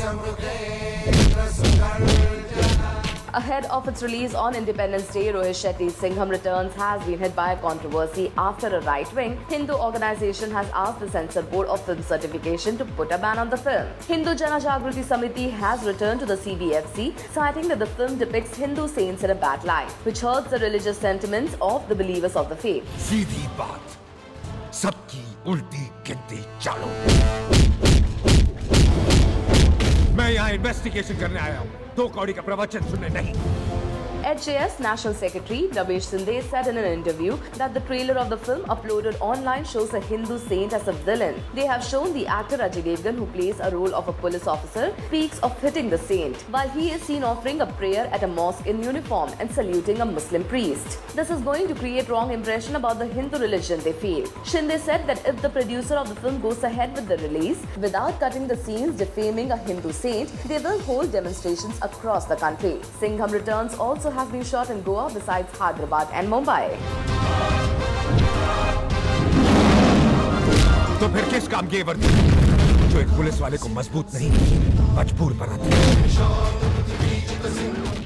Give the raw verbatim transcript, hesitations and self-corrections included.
Ahead of its release on Independence Day, Rohit Shetty's Singham Returns has been hit by a controversy after a right-wing Hindu organization has asked the Censor Board of Film Certification to put a ban on the film. Hindu Jana Jagruti Samiti has returned to the C B F C, citing that the film depicts Hindu saints in a bad light, which hurts the religious sentiments of the believers of the faith. सीधी बात, सबकी उल्टी गिनती चालो। मैं यहाँ investigation करने आया हूँ, दो कौड़ी का प्रवचन सुनने नहीं। H A S National Secretary Ramesh Sinde said in an interview that the trailer of the film uploaded online shows a Hindu saint as a villain. They have shown the actor Ajay Devgan, who plays a role of a police officer, speaks of hitting the saint, while he is seen offering a prayer at a mosque in uniform and saluting a Muslim priest. This is going to create wrong impression about the Hindu religion, they feel. Shinde said that if the producer of the film goes ahead with the release without cutting the scenes defaming a Hindu saint, they will hold demonstrations across the country. Singham Returns also has been shot in Goa besides Hyderabad and Mumbai. तो फिर किस काम की वर्दी जो एक police वाले को मजबूत नहीं मजबूर बनाती है?